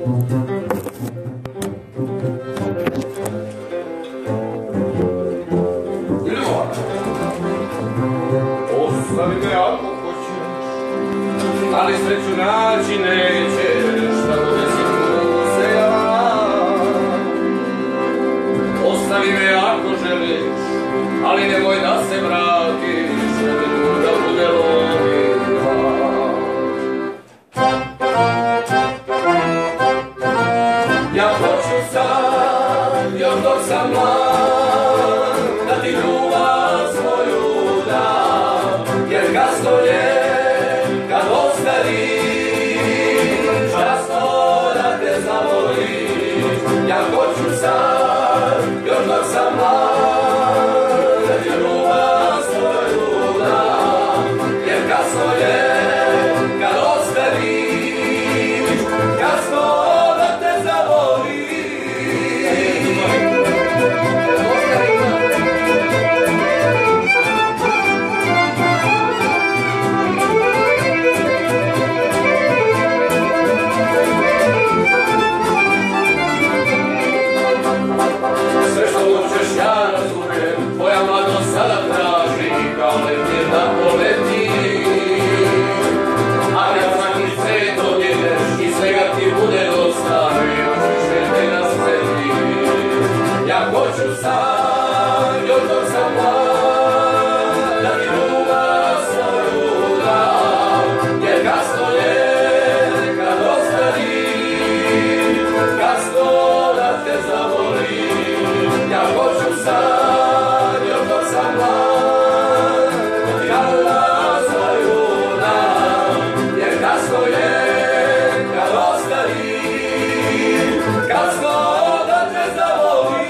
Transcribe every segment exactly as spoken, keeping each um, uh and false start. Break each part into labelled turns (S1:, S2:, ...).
S1: Ostavi me ako hoćeš, ali sreću naći nećeš, tako da si tu se ja. Ostavi me ako želiš, ali nemoj da se vratiš, da bude lovina. Ja hoću sad, još dok sam mlad, da ti ljubav svoju dam, jer kasno je kad ostarim, časno da te zavolim. Ja hoću sad, još dok sam mlad, da ti ljubav svoju dam, jer kasno je kad ostarim, kasno da te zavolim. Sve što hoćeš ja razumem, tvoja mladost sada traži kao leptir da poleti. A kad svaki svet odjedeš i svega ti bude dosta, još više te nasredi. Ja hoću sad, još dok sam mlad, da ti ljubav svoju dam, jer kasno je kad ostarim, kasno da te zavolim. Ja hoću sad, još dok sam mlad, da ti ljubav svoju dam, jer kasno je kad ostarim, kasno da te zavolim.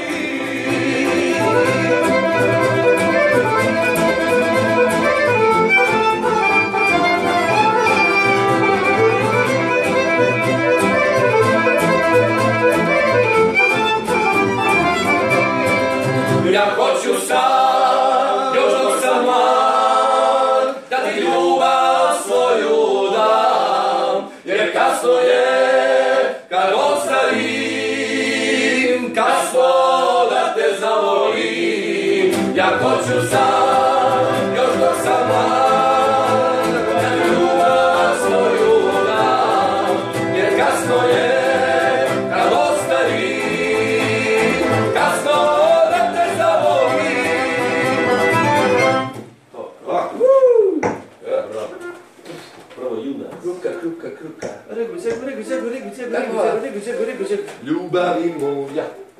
S1: Ja hoću sad, još dok sam mlad, da ti ljubav svoju dam, jer kasno je kad ostarim, kasno da te zavolim. Ja hoću sad, još dok sam mlad, da ti ljubav svoju dam, jer kasno je kad ostarim, kasno da te zavolim.
S2: Prvo Judas.
S3: Kruka, kruka, kruka. Regu, zegu, regu, zegu, regu, zegu, regu, zegu, regu, zegu, regu, zegu.
S2: Ljubavi moja.